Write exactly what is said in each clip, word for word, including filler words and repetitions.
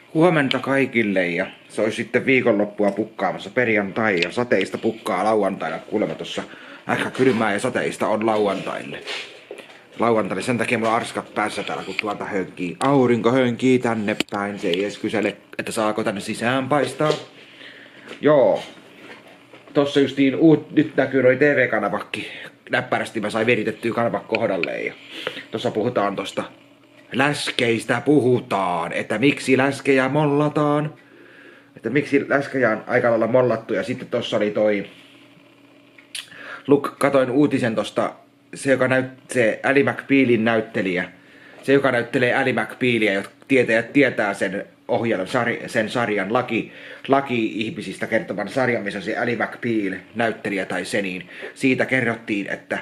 Huomenta kaikille ja se olisi sitten viikonloppua pukkaamassa perjantai ja sateista pukkaa lauantaina. Kuulemma tossa aika kylmää ja sateista on lauantaille. Lauantaille sen takia mulla on arskat päässä täällä kun tuolta hönkii. Aurinko hönkii tänne päin. Se ei edes kysele, että saako tänne sisään paistaa. Joo. Tossa justiin uut, nyt näkyy noi T V-kanavakki. Näppärästi mä sain viritettyä kanavat kohdalle ja tossa puhutaan tosta läskeistä puhutaan, että miksi läskejä mollataan. Että miksi läskejä on aika lailla mollattu ja sitten tossa oli toi Luk, katoin uutisen tosta se joka näyt, se Ally McBealin näyttelijä. Se joka näyttelee Ally McBealia, jotka tietäjät tietää sen ohjelman, sen sarjan laki, laki-ihmisistä kertovan sarjan, missä se Ally McBeal näyttelijä tai se, niin siitä kerrottiin, että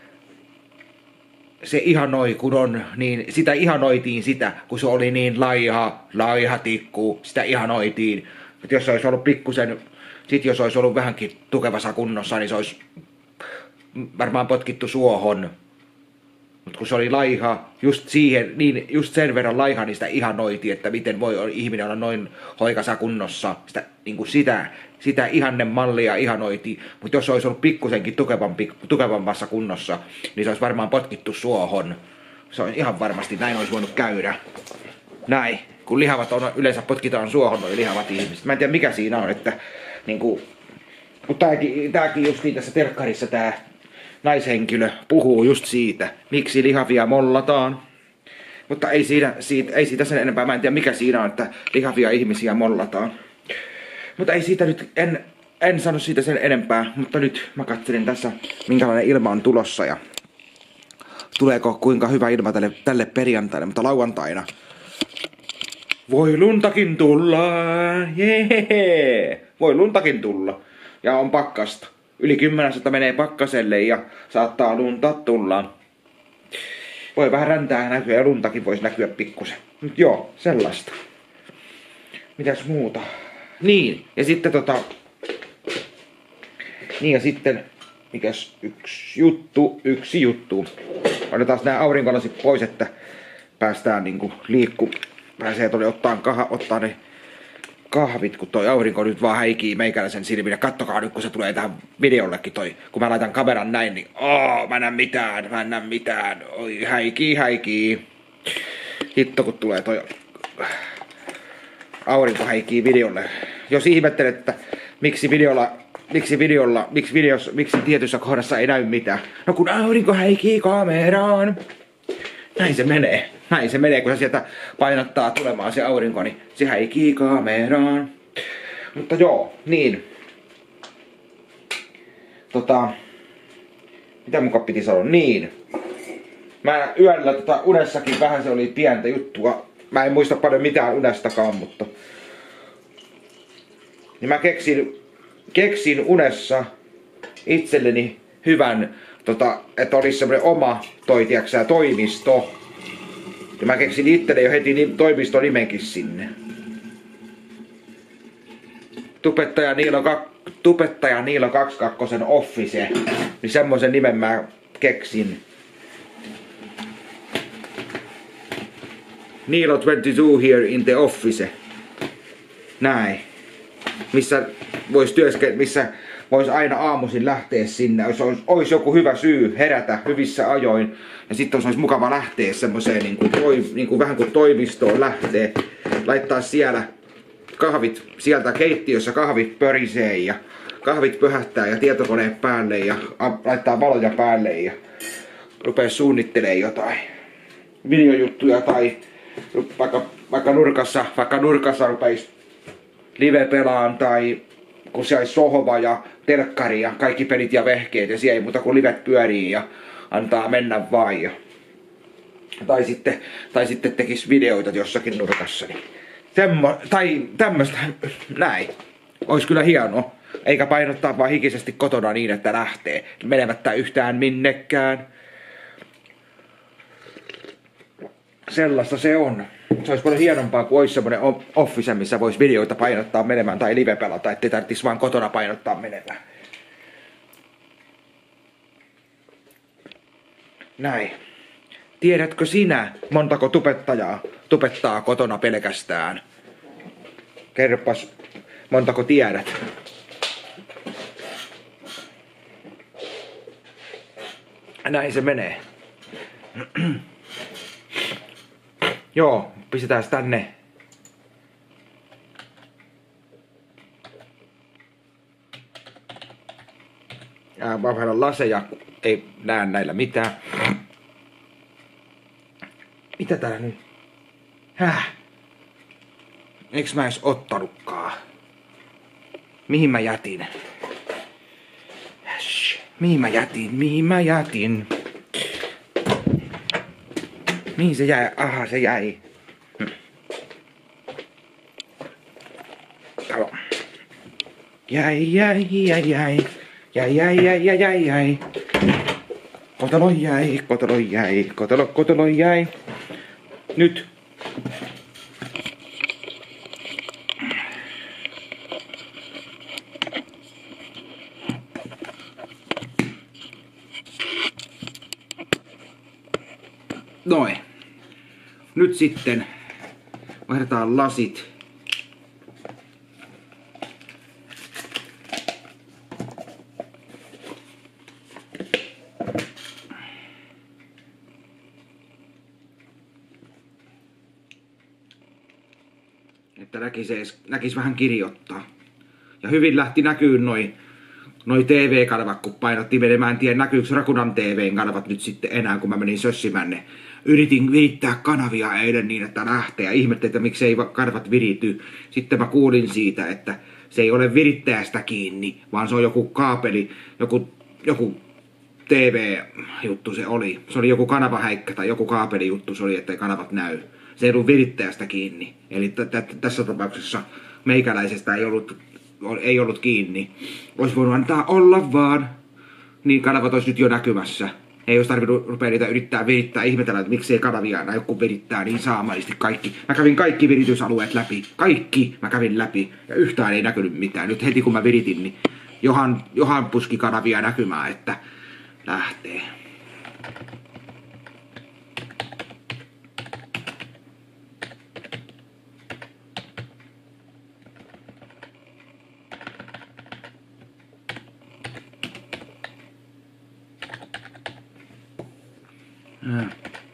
se ihanoi kun on, niin sitä ihanoitiin sitä, kun se oli niin laiha, laiha tikku, sitä ihanoitiin. Että jos se olisi ollut pikkusen, sit jos olisi ollut vähänkin tukevassa kunnossa, niin se olisi varmaan potkittu suohon. Mutta kun se oli laiha, just siihen, niin just sen verran laiha, niin sitä ihanoitiin, että miten voi ihminen olla noin hoikassa kunnossa. Sitä, niin kuin sitä, sitä ihanne mallia ihanoitiin. Mutta jos se olisi ollut pikkusenkin tukevampi, tukevammassa kunnossa, niin se olisi varmaan potkittu suohon. Se on ihan varmasti, näin olisi voinut käydä. Näin. Kun lihavat on, yleensä potkitaan suohon noin lihavat ihmiset. Mä en tiedä mikä siinä on, että niinku, mutta tääkin, tääkin just niin tässä terkkarissa tää naishenkilö puhuu just siitä, miksi lihavia mollataan. Mutta ei siitä, siitä, ei siitä sen enempää, mä en tiedä mikä siinä on, että lihavia ihmisiä mollataan. Mutta ei siitä nyt, en, en sano siitä sen enempää, mutta nyt mä katselin tässä minkälainen ilma on tulossa ja tuleeko kuinka hyvä ilma tälle, tälle perjantaille, mutta lauantaina voi luntakin tulla, jee, voi luntakin tulla ja on pakkasta. Yli kymmenessä menee pakkaselle ja saattaa lunta tulla. Voi vähän räntää näkyä ja luntakin voisi näkyä pikkusen. Mut joo, sellaista. Mitäs muuta? Niin, ja sitten tota... Niin ja sitten... Mikäs yksi juttu, yksi juttu. Otetaan nää aurinkolasit pois, että päästään niinku liikku. Pääsee tuonne ottaa, kah ottaa ne kahvit, kun toi aurinko nyt vaan häikii meikäläisen silmille. Kattokaa nyt, kun se tulee tähän videollekin toi. Kun mä laitan kameran näin, niin ooo, mä en näe mitään, mä en näe mitään. Oi, häikii, häikii. Hitto, kun tulee toi aurinko häikii videolle. Jos ihmettelet, että miksi videolla, miksi videolla, miksi videossa, miksi tietyssä kohdassa ei näy mitään. No kun aurinko häikii kameraan. Näin se menee. Näin se menee, kun se sieltä painottaa tulemaan se aurinko, niin se häikii kameraan. Mutta joo, niin. Tota, mitä muka piti sanoa? Niin. Mä yöllä tota unessakin vähän se oli pientä juttua. Mä en muista paljon mitään unestakaan, mutta... Niin mä keksin, keksin unessa itselleni hyvän, tota, että olisi semmonen oma toi, tiiäksä, toimisto. Ja mä keksin itselle jo heti toimistonimenkin sinne. Tubettaja Niilo, Tubettaja Niilo kaksikymmentäkaksi Office. Niin semmoisen nimen mä keksin. Niilo kaksikymmentäkaksi here in the office. Näin. Missä vois työskennellä, missä vois aina aamuisin lähteä sinne, jos olisi, olisi joku hyvä syy herätä hyvissä ajoin. Ja sitten olisi mukava lähteä semmoiseen niin kuin toi, niin kuin vähän kuin toimistoon lähtee. Laittaa siellä kahvit, sieltä keittiössä kahvit pörisee ja kahvit pöhättää ja tietokoneen päälle ja laittaa valoja päälle ja rupeaa suunnittelemaan jotain videojuttuja tai vaikka, vaikka nurkassa, vaikka nurkassa rupeisi live pelaan tai kun se olisi sohva ja telkkari ja kaikki pelit ja vehkeet ja siellä ei muuta kuin livet pyörii ja antaa mennä vaan. Ja... Tai, sitten, tai sitten tekisi videoita jossakin nurkassa. Niin. Temmo, tai tämmöstä, näin. Ois kyllä hienoa. Eikä painottaa vaan hikisesti kotona niin, että lähtee menemättä yhtään minnekään. Sellaista se on. Se olisi paljon hienompaa, kuin olisi semmoinen office, missä voisi videoita painottaa menemään tai live pelata, ettei tarvitsisi vaan kotona painottaa menemään. Näin. Tiedätkö sinä, montako tubettajaa tubettaa kotona pelkästään? Kerropas, montako tiedät? Näin se menee. Joo, pistetään tänne. Mä vähän laseja, ei näe näillä mitään. Mitä täällä nyt? Häh? Eiks mä edes ottanutkaan? Mihin mä jätin? Shh. Mihin mä jätin? Mihin mä jätin? Mihin se jäi? Aha, se jäi. Hm. Talo. Jäi, jäi, jäi, jäi. Jäi, jäi, jäi, jäi, jäi, jäi. Kotelo jäi, kotelo jäi, kotelo, kotelo jäi. Nyt. Noin. Nyt sitten vaihdetaan lasit. Että näkis, ees, näkis vähän kirjoittaa. Ja hyvin lähti näkyy noi, noi T V-kanavat, kun painotti menemään. Mä en tiedä näkyykö Rakunan T V-kanavat nyt sitten enää, kun mä menin sössimään ne. Yritin virittää kanavia eilen niin, että lähtee. Ja ihmettelin, että miksei kanavat virity. Sitten mä kuulin siitä, että se ei ole virittäjästä kiinni, vaan se on joku kaapeli, joku, joku T V-juttu se oli. Se oli joku kanavahäikkä tai joku kaapelijuttu se oli, ettei kanavat näy. Se ei ollut virittäjästä kiinni. Eli tässä tapauksessa meikäläisestä ei ollut, ei ollut kiinni. Olisi voinut antaa olla vaan. Niin kanavat olisi nyt jo näkymässä. Ei olisi tarvinnut rupea niitä yrittää virittää, ihmetellä, että miksei kanavia näy, kun virittää niin saamallisesti kaikki. Mä kävin kaikki viritysalueet läpi. Kaikki mä kävin läpi. Ja yhtään ei näkynyt mitään. Nyt heti kun mä viritin, niin Johan, Johan puski kanavia näkymään, että lähtee. Ja.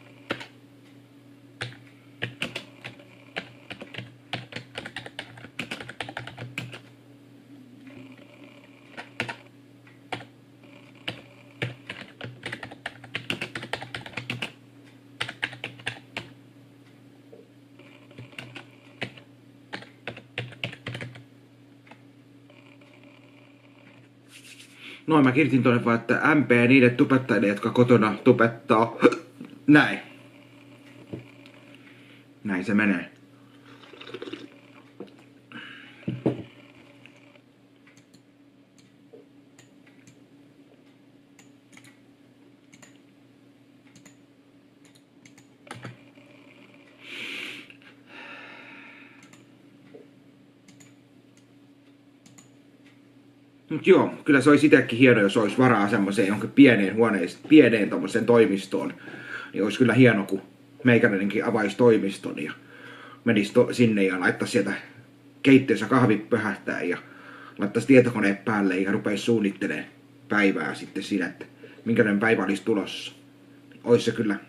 Noin mä kirjoitin tuonne vaan, että M P niille tubettajille, jotka kotona tubettaa. Näin. Näin se menee. Mut joo, kyllä se olisi itsekin hieno, jos olisi varaa semmoiseen johonkin pieneen huoneeseen, pieneen tommoseen toimistoon. Niin olisi kyllä hieno, kun meikäläinenkin avaisi toimiston ja menisi sinne ja laittaisi sieltä keittiössä kahvit pöhähtää ja laittaisi tietokoneen päälle ja rupeisi suunnittelemaan päivää sitten siinä, että minkälainen päivä olisi tulossa. Olisi se kyllä,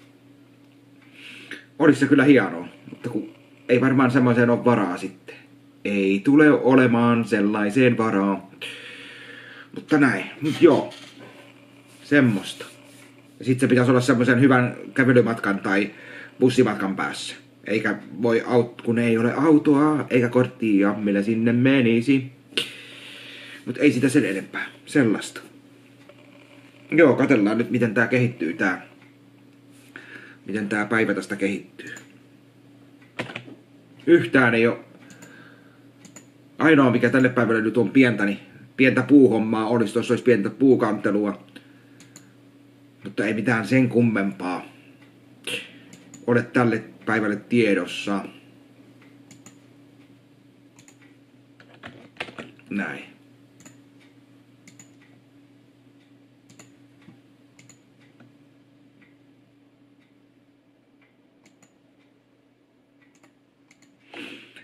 olisi se kyllä hienoa, mutta kun ei varmaan semmoiseen ole varaa sitten. Ei tule olemaan sellaiseen varaa. Mutta näin, nyt joo. Semmosta. Ja sit se pitäisi olla semmoisen hyvän kävelymatkan tai bussimatkan päässä. Eikä voi aut, kun ei ole autoa eikä korttia, millä sinne menisi. Mut ei sitä sen enempää. Sellaista. Joo, katsellaan nyt miten tää kehittyy tää. Miten tää päivä tästä kehittyy. Yhtään ei oo. Ainoa mikä tälle päivälle nyt on pientä, niin pientä puuhommaa olisi, tuossa olisi pientä puukantelua. Mutta ei mitään sen kummempaa ole tälle päivälle tiedossa. Näin.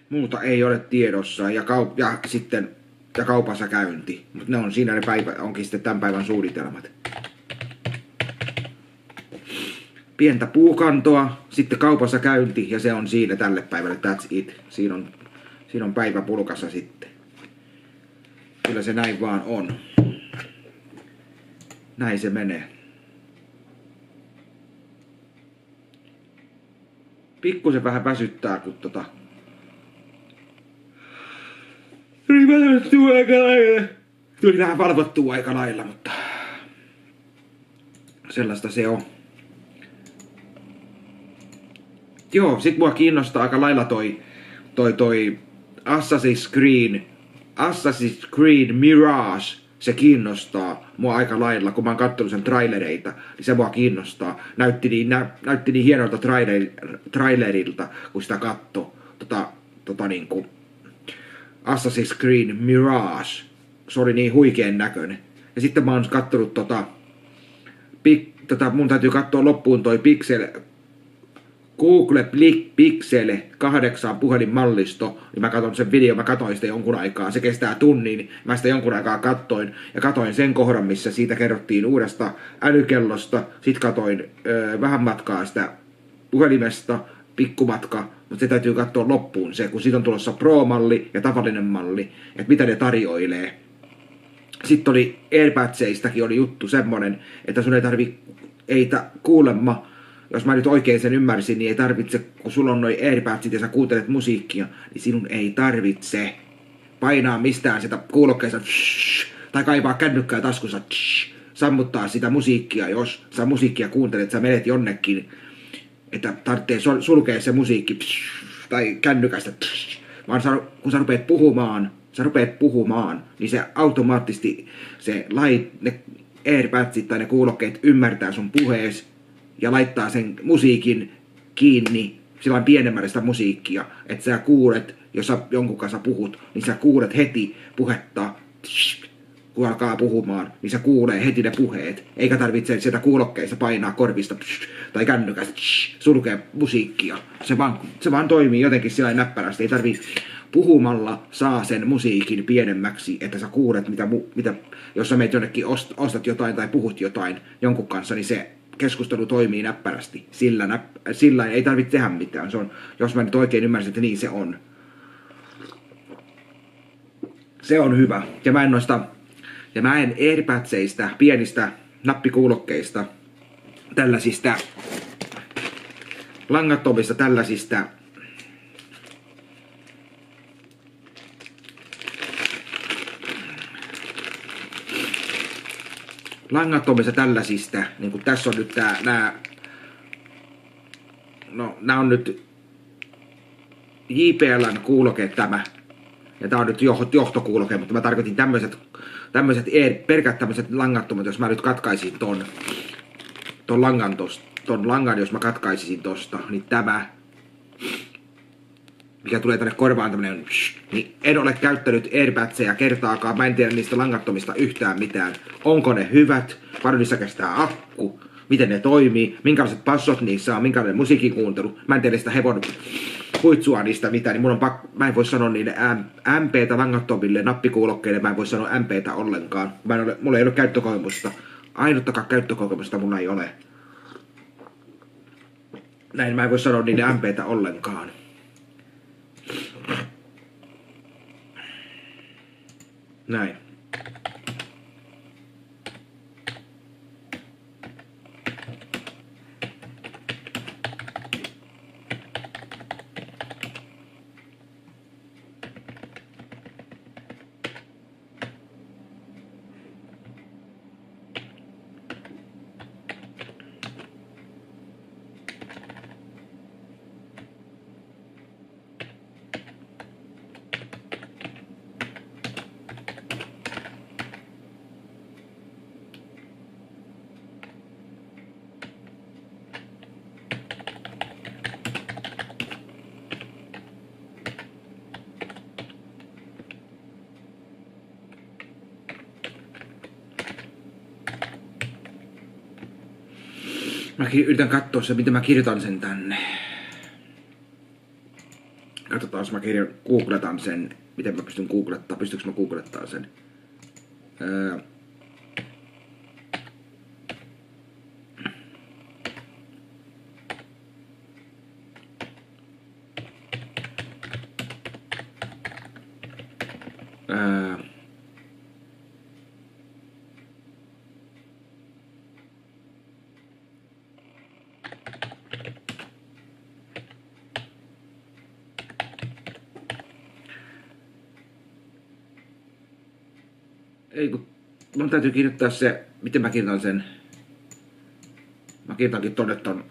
Muuta ei ole tiedossa ja, kaup- ja sitten ja kaupassa käynti. Mutta ne on siinä ne päivä, onkin sitten tämän päivän suunnitelmat. Pientä puukantoa, sitten kaupassa käynti ja se on siinä tälle päivälle, that's it. Siinä on, siinä on päivä pulkassa sitten. Kyllä se näin vaan on. Näin se menee. Pikkusen vähän väsyttää, kun tota... Tuli valvottua aika lailla. Tuli vähän valvottua aika lailla, mutta... Sellaista se on. Joo, sit mua kiinnostaa aika lailla toi... Toi toi... Assassin's Creed... Assassin's Creed Mirage. Se kiinnostaa mua aika lailla, kun mä oon kattonut sen trailereita, niin se mua kiinnostaa. Näytti niin, nä, näytti niin hienolta trailer, trailerilta, kun sitä katsoi. Tota, tota niinku... Assassin's Creed Mirage. Se oli niin huikean näköinen. Ja sitten mä oon kattonut tota... Pik, tota mun täytyy katsoa loppuun toi Pixel... Google Pixel kahdeksan puhelinmallisto, niin mä katson sen video, mä katsoin sitä jonkun aikaa, se kestää tunnin, niin mä sitä jonkun aikaa katsoin, ja katsoin sen kohdan, missä siitä kerrottiin uudesta älykellosta, sit katsoin öö, vähän matkaa sitä puhelimesta, pikkumatka, mutta se täytyy katsoa loppuun se, kun siitä on tulossa Pro-malli ja tavallinen malli, että mitä ne tarjoilee. Sitten oli AirPodseistakin oli juttu semmonen, että sun ei tarvi, ei ta, kuulemma, jos mä nyt oikein sen ymmärsin, niin ei tarvitse, kun sulla on noi AirPodsit ja sä kuuntelet musiikkia, niin sinun ei tarvitse painaa mistään sitä kuulokkeesta tai kaivaa kännykkää taskussa, sammuttaa sitä musiikkia, jos sä musiikkia kuuntelet, sä menet jonnekin, että tarvitsee sulkea se musiikki tai kännykästä, vaan sä, kun sä rupeat puhumaan, sä rupeat puhumaan, niin se automaattisesti se lait, ne AirPodsit tai ne kuulokkeet ymmärtää sun puhees, ja laittaa sen musiikin kiinni, sillä pienemmällä sitä musiikkia, että sä kuulet, jos sä jonkun kanssa puhut, niin sä kuulet heti puhetta, kun alkaa puhumaan, niin sä kuulee heti ne puheet, eikä tarvitse sieltä kuulokkeista painaa korvista tai kännykästä sulkea musiikkia. Se vaan, se vaan toimii jotenkin sillä näppärästi, ei tarvitse puhumalla saa sen musiikin pienemmäksi, että sä kuulet, mitä, mitä jos sä meet jonnekin ostat jotain tai puhut jotain jonkun kanssa, niin se keskustelu toimii näppärästi. Sillä, näp, sillä ei tarvitse tehdä mitään. Se on, jos mä nyt oikein ymmärsin, että niin se on. Se on hyvä. Ja mä en noista, ja mä en AirPodseista, pienistä nappikuulokkeista, tällaisista langattomista tällaisista langattomista tällaisista, niin kuin tässä on nyt tää, nää, no nää on nyt J B L:n kuuloke tämä, ja tää on nyt johtokuuloke, mutta mä tarkoitin tämmöiset, tämmöiset, pelkät tämmöiset langattomat, jos mä nyt katkaisin ton, ton langan tosta, ton langan, jos mä katkaisisin tosta, niin tämä, mikä tulee tänne korvaan tämmönen, niin en ole käyttänyt AirPodseja kertaakaan, mä en tiedä niistä langattomista yhtään mitään. Onko ne hyvät, paljon niissä kestää akku, miten ne toimii, minkälaiset passot niissä on, minkälainen musiikin kuuntelu. Mä en tiedä sitä hevon huitsua niistä mitään, niin mun on pakko, mä en voi sanoa niille M P:tä langattomille nappikuulokkeille, mä en voi sanoa M P:tä ollenkaan. Mä en ole, mulla ei ole käyttökokemusta, ainuttakaan käyttökokemusta mulla ei ole. Näin mä en voi sanoa niille M P:tä ollenkaan. Näin. Mä yritän katsoa se, miten mä kirjoitan sen tänne. Katsotaan, jos mä kirjan, googletan sen. Miten mä pystyn googlettaa? Pystyykö mä googlettaa sen? Öö. Öö. Ei kun, mun täytyy kirjoittaa se, miten mä kirjoitan sen. Mä kirjoitankin tonne ton.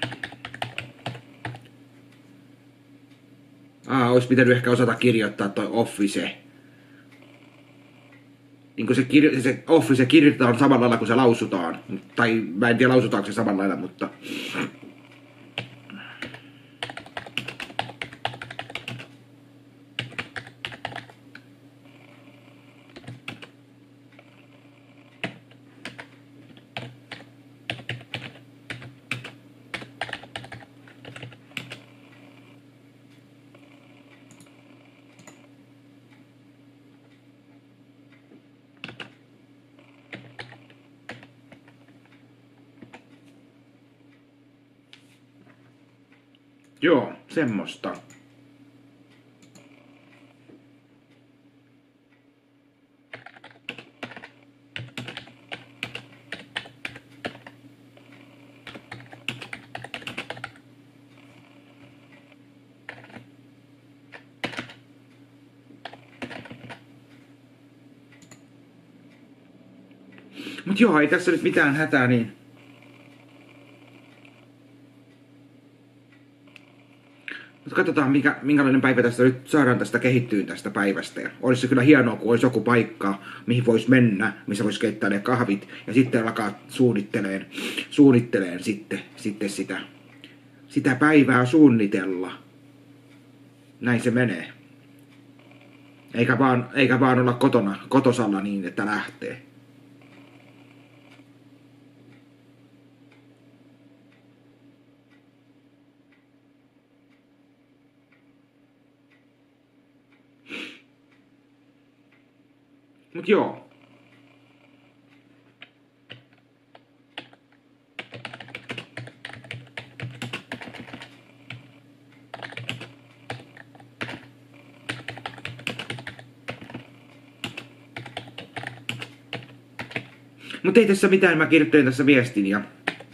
Aa, ois pitänyt ehkä osata kirjoittaa toi Office. Niin kun se, kirjo, se Office kirjoitetaan samalla lailla kuin se lausutaan. Tai mä en tiedä lausutaanko se samalla lailla, mutta... Joo, semmoista. Mut joo, ei tässä nyt mitään hätää, niin... Mutta katsotaan, mikä, minkälainen päivä tästä nyt saadaan tästä kehittyyn tästä päivästä. Ja olisi se kyllä hienoa, kun olisi joku paikka, mihin voisi mennä, missä voisi keittää ne kahvit. Ja sitten alkaa suunnitteleen, suunnitteleen sitten, sitten sitä, sitä päivää suunnitella. Näin se menee. Eikä vaan, eikä vaan olla kotona, kotosalla niin, että lähtee. Mut joo. Mut ei tässä mitään, mä kirjoittelin tässä viestin ja...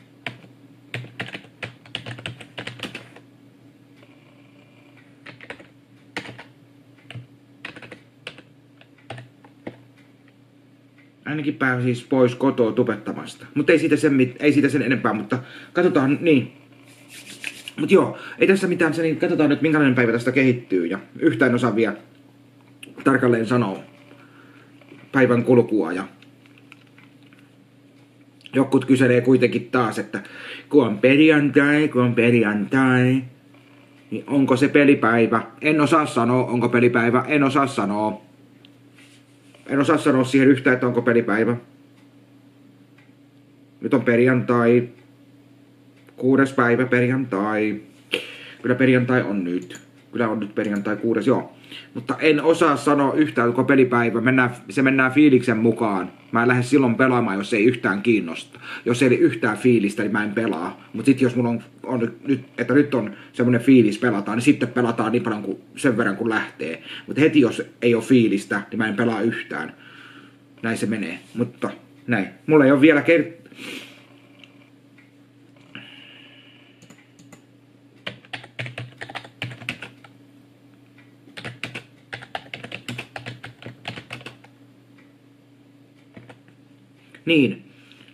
Ainakin pääsin siis pois kotoa tupettamasta. Mutta ei siitä sen, ei siitä sen enempää, mutta katsotaan, niin. Mut joo, ei tässä mitään, se, niin katsotaan nyt minkälainen päivä tästä kehittyy. Ja yhtään osaa vielä tarkalleen sanoa päivän kulkua. Ja jokut kyselee kuitenkin taas, että kun on perjantai, kun on perjantai, niin onko se pelipäivä? En osaa sanoa, onko pelipäivä, en osaa sanoa. En osaa sanoa siihen yhtään, että onko pelipäivä. Nyt on perjantai. Kuudes päivä perjantai. Kyllä perjantai on nyt. Kyllä on nyt perjantai kuudes, joo. Mutta en osaa sanoa yhtään, onko pelipäivä. Mennään, se mennään fiiliksen mukaan. Mä en lähde silloin pelaamaan, jos ei yhtään kiinnosta. Jos ei ole yhtään fiilistä, niin mä en pelaa. Mutta sitten jos mulla on, on nyt, että nyt on semmoinen fiilis pelataan, niin sitten pelataan niin paljon kuin, sen verran kuin lähtee. Mutta heti jos ei ole fiilistä, niin mä en pelaa yhtään. Näin se menee. Mutta näin. Mulla ei ole vielä kert... Niin.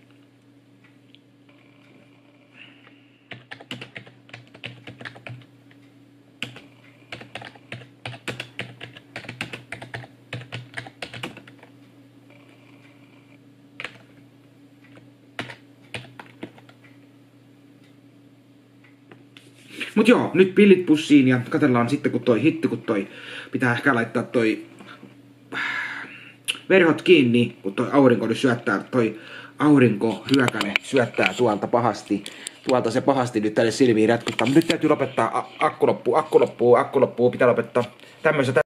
Mut joo, nyt pillit pussiin ja katsellaan sitten kun toi hitti, kun toi pitää ehkä laittaa toi verhot kiinni, kun toi aurinko nyt syöttää toi aurinko hyökäne syöttää tuolta pahasti. Tuolta se pahasti nyt tälle silmiin rätkyttää. Mutta nyt täytyy lopettaa. A akku loppuu, akku loppuu, akku loppuu. Pitää lopettaa. Tämmöistä